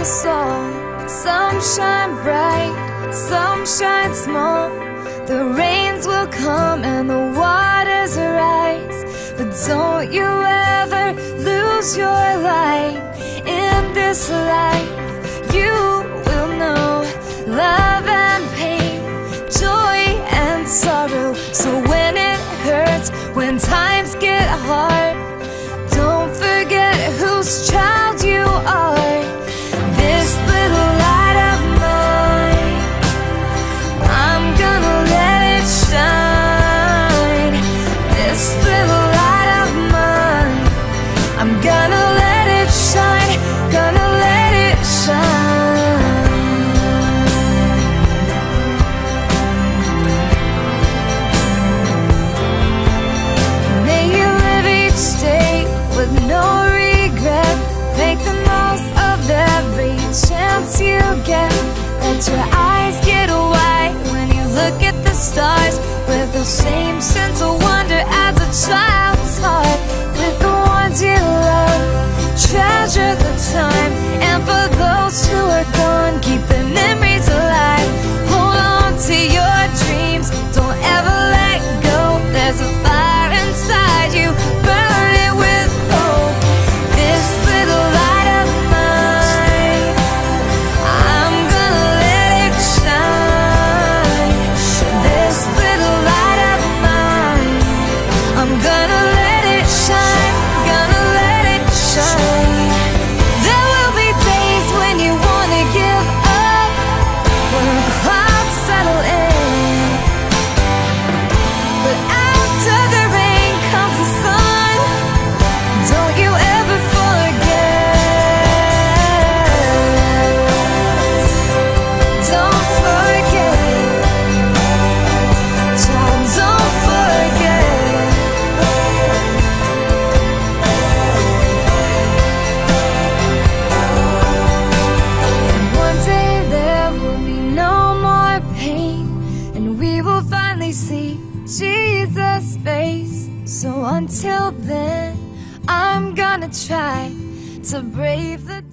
us all. Some shine bright, some shine small. The rains will come and the waters rise, but don't you ever lose your light. In this life you will know love and pain, joy and sorrow. So when it hurts, when times get hard, don't forget whose child you are. This little light of mine, I'm gonna let it shine. This little light of mine, I'm gonna let it shine, gonna let it shine. May you live each day with no regret. Make the most of every chance you get. Let your eyes get wide when you look at the stars, with the same sense of wonder as a child's heart. With the ones you love, treasure the time, and for those who are gone, keep their memories alive. Hold on to your dreams, don't ever let go. There's a fire inside you, burn it with hope. This little light of mine, I'm gonna let it shine. This little light of mine, I'm gonna let it shine, gonna let it shine. There will be days when you wanna give up, when the clouds settle in, but after the rain comes the sun. Don't you ever forget, don't forget, child, don't forget. One day there will be no more pain, and we will finally see Jesus' face. So until then, I'm gonna try to brave the